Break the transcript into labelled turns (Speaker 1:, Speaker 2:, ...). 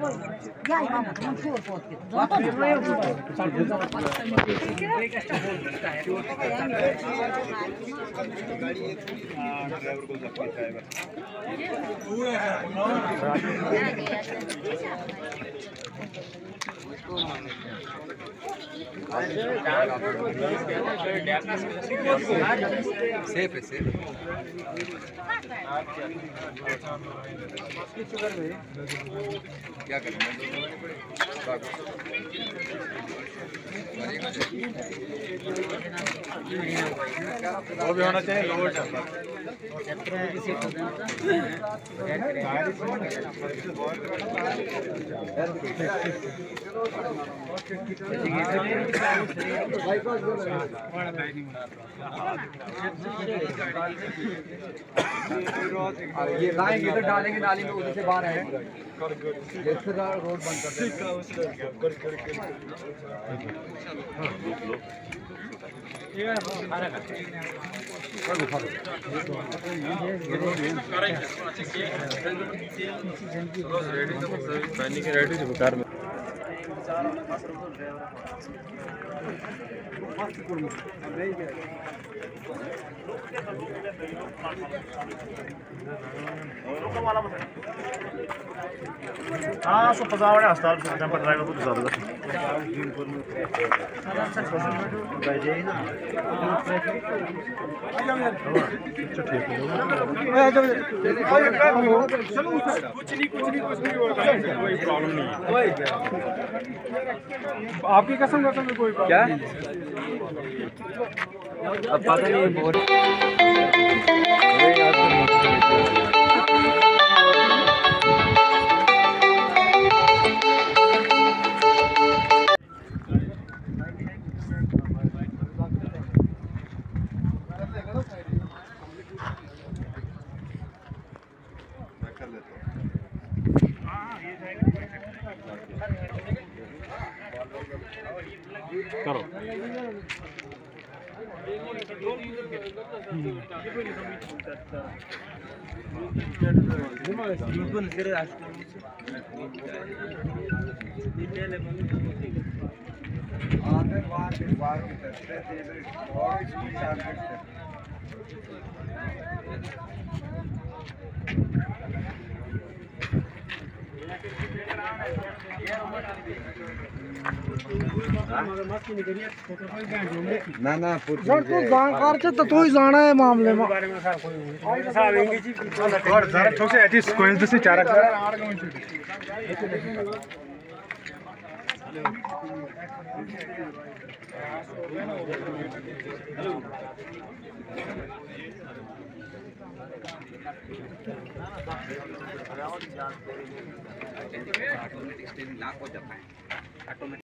Speaker 1: या इमाम मंसूर पोत के
Speaker 2: ड्राइवर को जख्मी सेफ है सेफ क्या करें वो भी होना चाहिए लोअर
Speaker 3: ये लाएंगे इधर डालेंगे नाली में उधर से बाहर है रोड बंद कर
Speaker 4: हाँ सो पजावड़े अस्पताल टेम्पर ड्राइवर को ज़्यादा कोई प्रॉब्लम नहीं है आपकी कसम कोई क्या
Speaker 3: अब पता नहीं बहुत
Speaker 4: करो
Speaker 3: ना ना
Speaker 1: सर तू जानकार छे तो तू ही जाना है मामले में
Speaker 4: ठोक से एटिस कोइंस से चारा
Speaker 2: ऑटोमेटिक स्टीयरिंग लॉक हो जाता है।